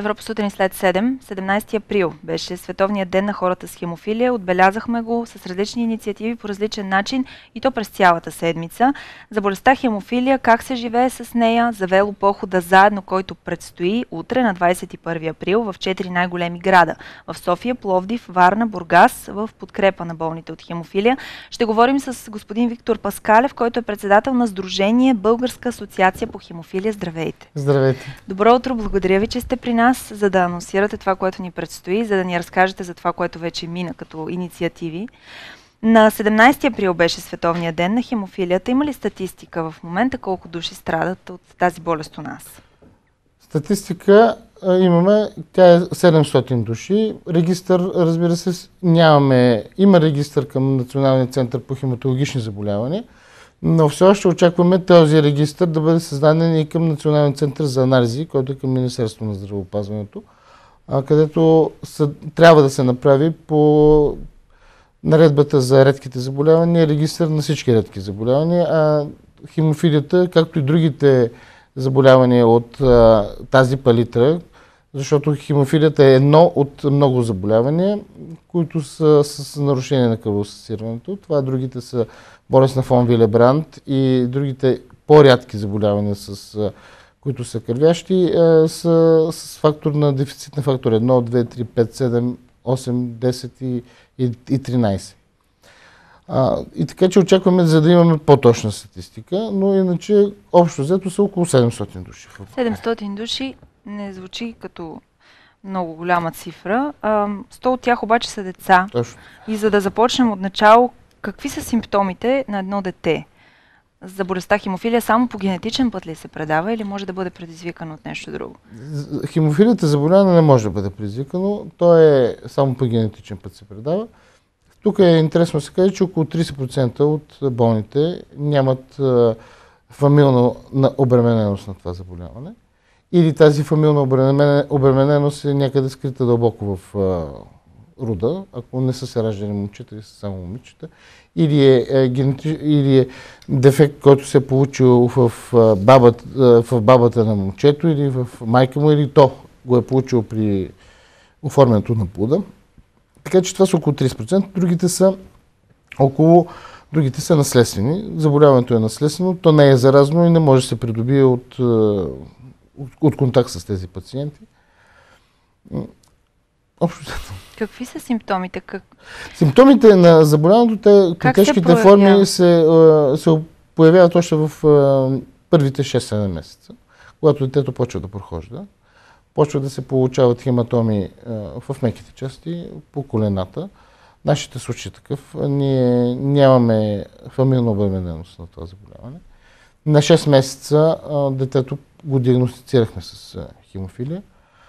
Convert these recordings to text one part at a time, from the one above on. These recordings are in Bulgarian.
Европа сутрин след 7, 17 април беше Световният ден на хората с хемофилия. Отбелязахме го с различни инициативи по различен начин и то през цялата седмица. За болестта хемофилия, как се живее с нея, за велопохода заедно, който предстои утре на 21 април в 4 най-големи града. В София, Пловдив, Варна, Бургас, в подкрепа на болните от хемофилия. Ще говорим с господин Виктор Паскалев, който е председател на Сдружение Българска асоциация по хемофилия. Здравейте! Здравейте! Добро утро! Благодаря ви, че сте при нас, за да анонсирате това, което ни предстои, за да ни разкажете за това, което вече мина като инициативи. На 17 април беше Световния ден на хемофилията. Има ли статистика в момента колко души страдат от тази болест у нас? Статистика имаме, тя е 700 души. Регистър, разбира се, нямаме. Има регистър към Националния център по хематологични заболявания, но все още очакваме този регистър да бъде създаден и към Националния център за анализи, който е към Министерството на здравеопазването, където трябва да се направи по наредбата за редките заболявания, регистър на всички редки заболявания, а хемофилията, както и другите заболявания от тази палитра, защото хемофилията е едно от много заболявания, които са с нарушение на кръвосъсирането. Това другите са болест на фон Вилебранд и другите по-рядки заболявания, които са кървящи, са с фактор на дефицит на фактор 1, 2, 3, 5, 7, 8, 10 и 13. И така, че очакваме, за да имаме по-точна статистика, но иначе общо взето са около 700 души. 700 души не звучи като много голяма цифра. 100 от тях обаче са деца. Точно. И за да започнем от начало, какви са симптомите на едно дете? За болестта хемофилия само по генетичен път ли се предава или може да бъде предизвикано от нещо друго? Хемофилията заболяване не може да бъде предизвикано. То е само по генетичен път се предава. Тук е интересно да се каже, че около 30% от болните нямат фамилна обремененост на това заболяване. Или тази фамилна обремененост е някъде скрита дълбоко в рода, ако не са се раждани момчета или са само момичета. Или е дефект, който се е получил в бабата на момчето, или в майка му, или то го е получил при оформянето на плода. Така че това са около 30%, другите са наследствени. Заболяването е наследствено, то не е заразно и не може да се придобие от контакт с тези пациенти. Общо. Какви са симптомите? Симптомите на заболяването, тежките форми се появяват още в първите 6-7 месеца, когато детето почва да прохожда. Почва да се получават хематоми в меките части, по колената. Нашите случаи е такъв. Ние нямаме фамилна обремененост на това заболяване. На 6 месеца детето го диагностицирахме с хемофилия.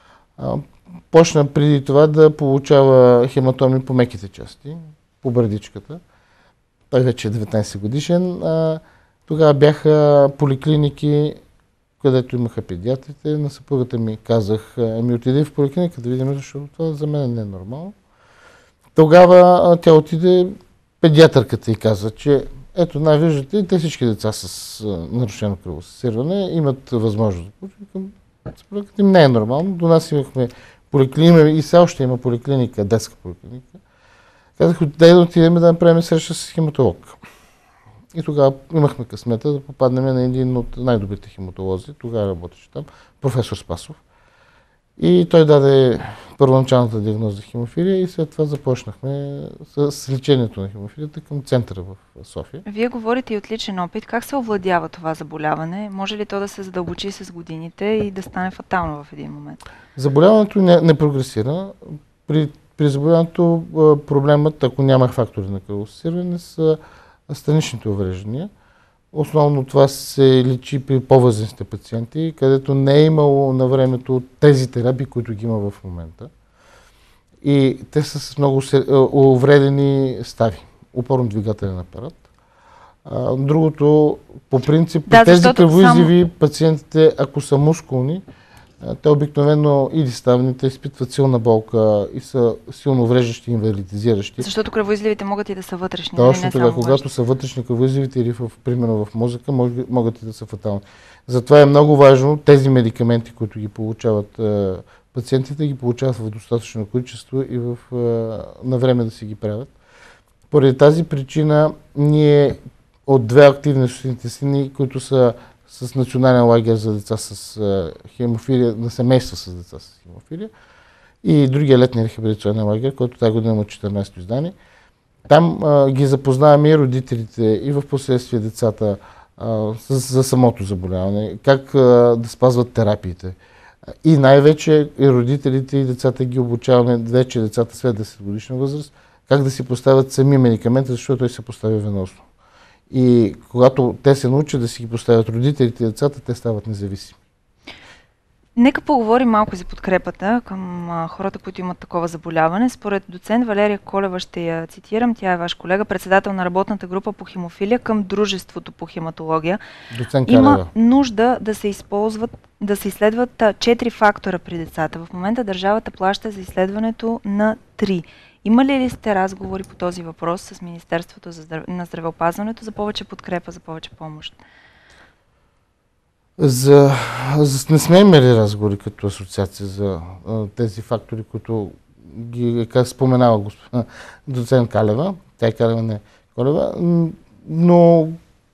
Почна преди това да получава хематоми по меките части, по брадичката. Той вече е 19 годишен. Тогава бяха поликлиники, където имаха педиатрите. На съпругата ми казах, отиде в поликлиника да видим, защото това за мен не е нормално. Тогава тя отиде, педиатърката и каза, че ето, виждате, те всички деца с нарушено кръвосъсирване имат възможност да получат. Съпругата им не е нормално. До нас имахме поликлиника и все още има поликлиника, детска поликлиника. Казах, дай да отидем да направим среща с хематолог. И тогава имахме късмета да попаднем на един от най-добрите хематолози, тогава работеше там, професор Спасов. И той даде първоначалната диагноза за хемофилия и след това започнахме с лечението на хемофилията към центъра в София. Вие говорите и от личен опит. Как се овладява това заболяване? Може ли то да се задълбочи с годините и да стане фатално в един момент? Заболяването не прогресира. При заболяването проблемът, ако няма фактори на кръвосъсиране, са страничните увреждания. Основно това се лечи при по-възрастните пациенти, където не е имало на времето тези терапии, които ги има в момента. И те са с много увредени стави, опорно-двигателен апарат. Другото, по принцип, тези кръвоизливи пациентите, ако са мускулни, те обикновено или ставните изпитват силна болка и са силно увреждащи и инвалидизиращи. Защото кръвоизливите могат и да са вътрешни. Точно тогава, когато са вътрешни кръвоизливите или примерно в мозъка, могат и да са фатални. Затова е много важно тези медикаменти, които ги получават пациентите ги получават в достатъчно количество и на време да си ги правят. Поради тази причина ние от две активни интенсивни, които са с национален лагер за деца с хемофилия, на семейства с деца с хемофилия, и другия летния рехабилитационен лагер, който тази година има 14-то издание. Там ги запознаваме и родителите, и в последствие децата за самото заболяване, как да спазват терапиите. И най-вече и родителите и децата ги обучаваме, вече децата след 10 годишна възраст, как да си поставят сами медикаменти, защото той се поставя веносно. И когато те се научат да си ги поставят родителите и децата, те стават независими. Нека поговорим малко за подкрепата към хората, които имат такова заболяване. Според доцент Валерия Колева, ще я цитирам, тя е ваш колега, председател на работната група по хемофилия към Дружеството по хематология. Има нужда да се използват, да се изследват 4 фактора при децата. В момента държавата плаща за изследването на 3. Има ли сте разговори по този въпрос с Министерството на здравеопазването за повече подкрепа, за повече помощ? Не сме имали разговори като асоциация за тези фактори, които ги споменава доцент Калева. Тя е Калева, не Колева. Но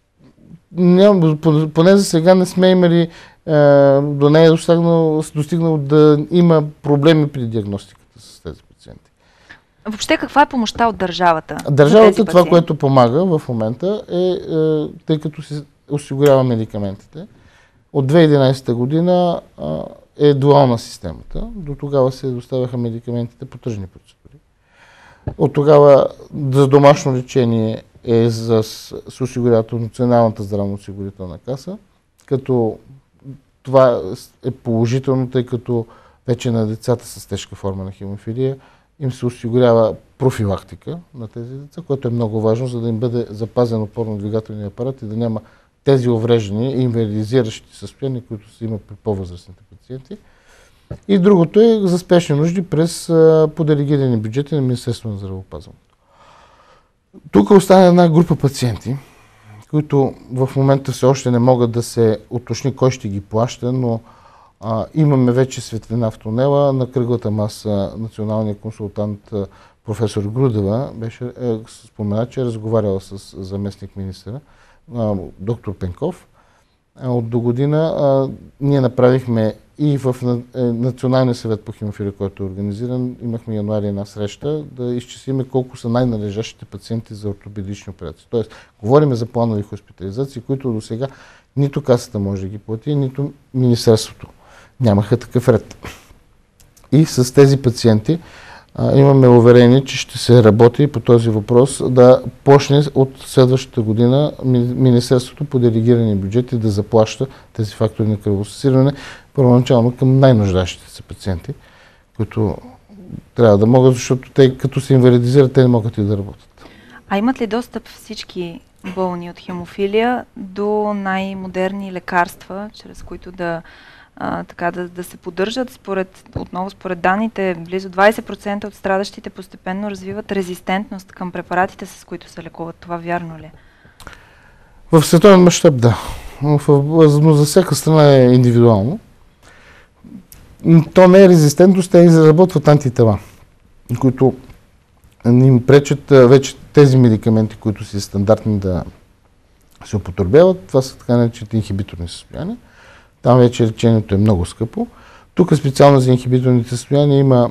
поне за сега не сме имали, до нея достигнало да има проблеми при диагностиката с тези пациенти. Въобще каква е помощта от държавата? Държавата, това, което помага в момента е, тъй като се осигурява медикаментите, от 2011 година е дуална системата. До тогава се доставяха медикаментите по тръжни процедури. От тогава за домашно лечение се осигурява от Националната здравноосигурителна каса, като това е положително, тъй като вече на децата с тежка форма на хемофилия им се осигурява профилактика на тези деца, което е много важно, за да им бъде запазен опорно-двигателния апарат и да няма тези увреждания и инвалидизиращи състояния, които се има при по-възрастните пациенти. И другото е за спешни нужди по делегирани бюджети на Министерството на здравеопазването. Тук остана една група пациенти, които в момента все още не могат да се уточни кой ще ги плаща, но имаме вече светлина в тунела. На кръглата маса националният консултант професор Грудева беше спомена, че е разговаряла с заместник министъра доктор Пенков. От до година ние направихме и в Националния съвет по хемофилия, който е организиран, имахме януари една среща, да изчислиме колко са най-належащите пациенти за ортопедични операции. Тоест, говорим за планови хоспитализации, които до сега нито касата може да ги плати, нито Министерството. Нямаха такъв ред. И с тези пациенти имаме уверение, че ще се работи по този въпрос, да почне от следващата година Министерството по делегирани бюджети да заплаща тези фактори на кръвосъсиране първоначално към най-нуждащите се пациенти, които трябва да могат, защото те като се инвалидизират, те не могат и да работят. А имат ли достъп всички болни от хемофилия до най-модерни лекарства, чрез които да се поддържат? Отново според данните, близо 20% от страдащите постепенно развиват резистентност към препаратите, с които се лекуват. Това вярно ли е? В световен мащаб да. Но за всяка страна е индивидуално. То не е резистентност, те изработват антитела, които им пречат вече тези медикаменти, които са стандартни да се употребяват. Това са така наречените инхибиторни състояния. Там вече лечението е много скъпо. Тук специално за инхибиторните състояния има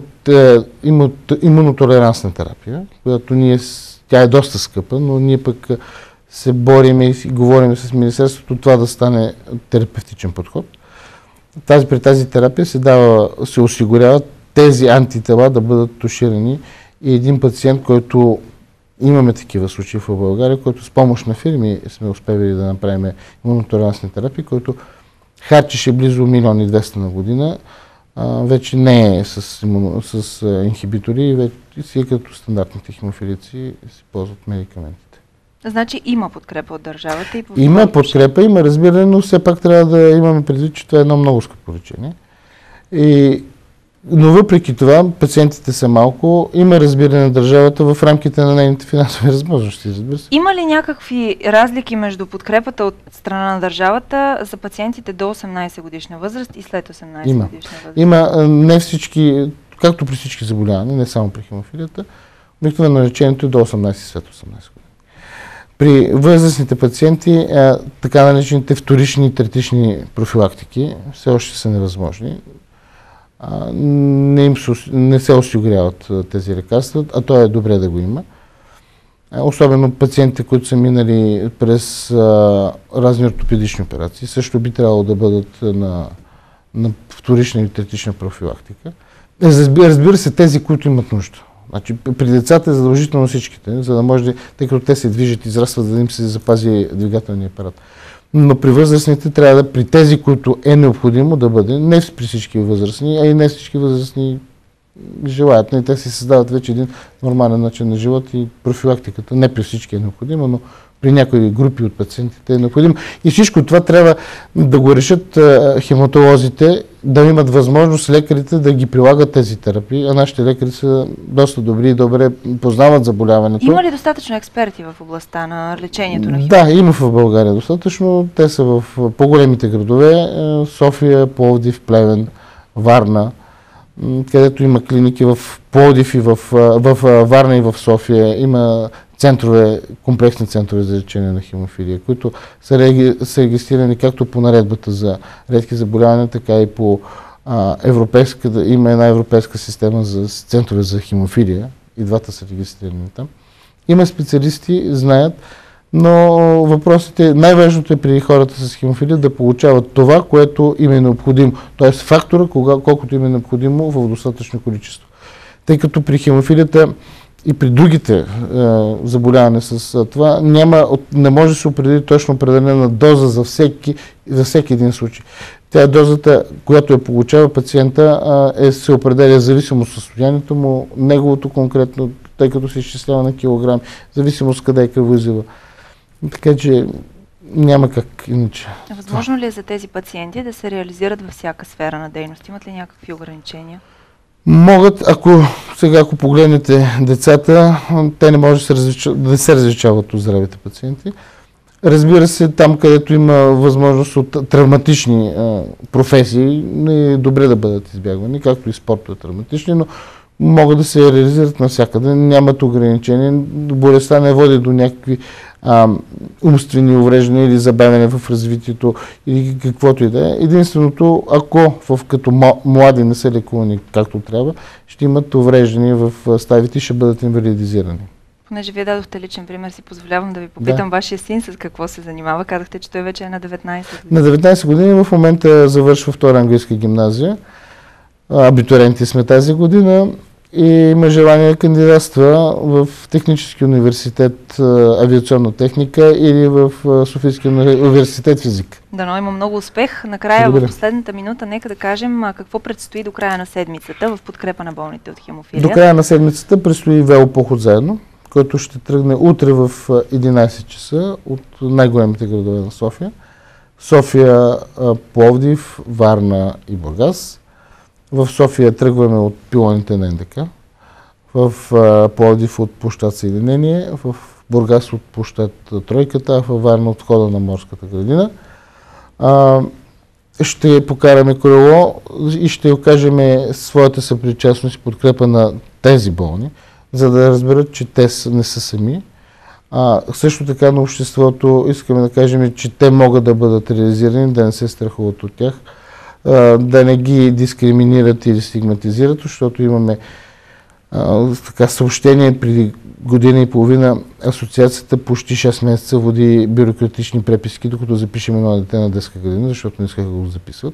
имунотолерансна терапия, която тя е доста скъпа, но ние пък се бориме и говорим с Министерството това да стане терапевтичен подход. При тази терапия се осигуряват тези антитела да бъдат туширани и един пациент, който имаме такива случаи в България, който с помощ на фирми сме успели да направим имунотолерансни терапии, който харчеше близо 1 200 000 на година, вече не е с инхибитори и вече си като стандартните хемофилици си ползват медикаментите. Значи има подкрепа от държавата? Има подкрепа, има разбиране, но все пак трябва да имаме предвид, че това е едно много скъпо лечение. И Но въпреки това, пациентите са малко, има разбиране на държавата в рамките на нейните финансови възможности, разбира се. Има ли някакви разлики между подкрепата от страна на държавата за пациентите до 18 годишна възраст и след 18 годишна възраст? Има не всички, както при всички заболявания, не само при хемофилията, обикновено лечението е до 18 и след 18 години. При възрастните пациенти, така наречените вторични и третични профилактики все още са невъзможни. Не се осигуряват тези лекарства, а то е добре да го има. Особено пациентите, които са минали през разни ортопедични операции, също би трябвало да бъдат на вторична и третична профилактика. Разбира се, тези, които имат нужда. Значи, при децата е задължително всичките, за да може, тъй като те се движат и израстват, за да им се запази двигателния апарат. Но при възрастните трябва да, при тези, които е необходимо да бъде, не при всички възрастни, а и не всички възрастни желаят. Не, те си създават вече един нормален начин на живот и профилактиката не при всички е необходима, но при някои групи от пациентите е необходимо. И всичко това трябва да го решат хематолозите, да имат възможност лекарите да ги прилагат тези терапии, а нашите лекари са доста добри и добре познават заболяването. Има ли достатъчно експерти в областта на лечението на хемофилия? Да, има в България достатъчно. Те са в по-големите градове, София, Пловдив, Плевен, Варна, където има клиники в Пловдив и в Варна и в София. Има центрове, комплексни центрове за лечение на хемофилия, които са регистрирани както по наредбата за редки заболявания, така и по има една европейска система за центрове за хемофилия. И двата са регистрирани там. Има специалисти, знаят, но въпросът е, най-важното е при хората с хемофилия да получават това, което им е необходимо. Т.е. фактора, колкото им е необходимо в достатъчно количество. Тъй като при хемофилията и при другите заболявания с това не може да се определи точно определена доза за всеки един случай. Тя дозата, която я получава пациента, се определя зависимост от състоянието му, неговото конкретно, тъй като се изчислява на килограми, зависимост къде е кръвоизлива. Така че няма как иначе. Възможно ли е за тези пациенти да се реализират във всяка сфера на дейност? Имат ли някакви ограничения? Могат, ако погледнете децата, те не може да се различават от здравите пациенти. Разбира се, там, където има възможност от травматични професии, е добре да бъдат избягвани, както и спортове травматични, но могат да се реализират навсякъде. Нямат ограничения. Болестта не води до някакви умствени увреждания или забавяне в развитието или каквото и да е. Единственото, ако като млади не са лекувани както трябва, ще имат увреждания в ставите и ще бъдат инвалидизирани. Понеже вие дадохте личен пример, си позволявам да ви попитам вашия син с какво се занимава. Казахте, че той вече е на 19 години. На 19 години в момента завършва втора английска гимназия. Абитуриенти сме тази година и има желание да кандидатства в Технически университет авиационна техника или в Софийския университет физика. Дано има много успех. Накрая, в последната минута, нека да кажем какво предстои до края на седмицата в подкрепа на болните от хемофилия. До края на седмицата предстои велопоход заедно, който ще тръгне утре в 11 часа от най-големите градове на София. София, Пловдив, Варна и Бургас. В София тръгваме от пилоните на НДК, в Пловдив от площад Съединение, в Бургас от площад Тройката, а в Варна от входа на Морската градина. Ще покараме колело и ще окажем своята съпричастност и подкрепа на тези болни, за да разберат, че те не са сами. Също така на обществото искаме да кажем, че те могат да бъдат реализирани, да не се страхуват от тях, да не ги дискриминират или стигматизират, защото имаме съобщение преди година и половина. Асоциацията почти 6 месеца води бюрократични преписки, докато запишем едно дете на детска градина, защото не искаха да го записват.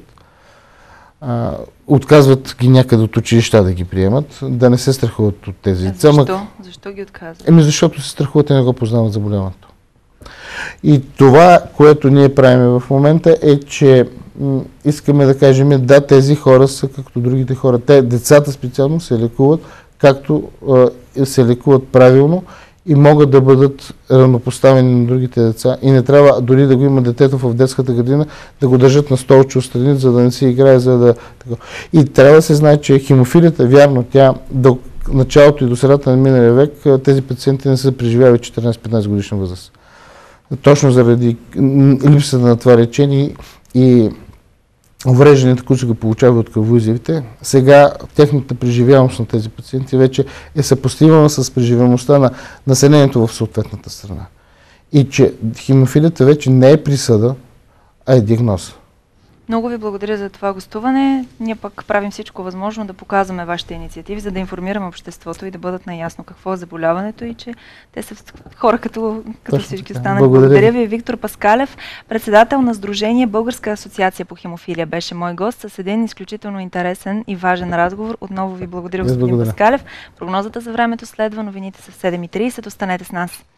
Отказват ги някъде от училища да ги приемат, да не се страхуват от тези деца. Защо ги отказват? Защото се страхуват и не го познават заболяването. И това, което ние правим в момента е, че искаме да кажем, да, тези хора са както другите хора. Те, децата специално, се лекуват както се лекуват правилно и могат да бъдат равнопоставени на другите деца и не трябва дори да го има детето в детската градина, да го държат на столче отстрани, за да не си играе, за да... И трябва да се знае, че хемофилията, вярно, тя до началото и до средата на миналия век, тези пациенти не са преживяли 14-15 годишна възраст. Точно заради липсата на това лечение и уврежданията, които са го получавали от кръвоизливите, сега техната преживяемост на тези пациенти вече е съпоставима с преживяемостта на населението в съответната страна. И че хемофилията вече не е присъда, а е диагноза. Много ви благодаря за това гостуване. Ние пък правим всичко възможно да показваме вашите инициативи, за да информираме обществото и да бъдат наясно какво е заболяването и че те са хора като всички останали. Благодаря ви. Виктор Паскалев, председател на Сдружение Българска асоциация по хемофилия, беше мой гост с един изключително интересен и важен разговор. Отново ви благодаря, господин Паскалев. Прогнозата за времето следва. Новините са в 7:30. Останете с нас.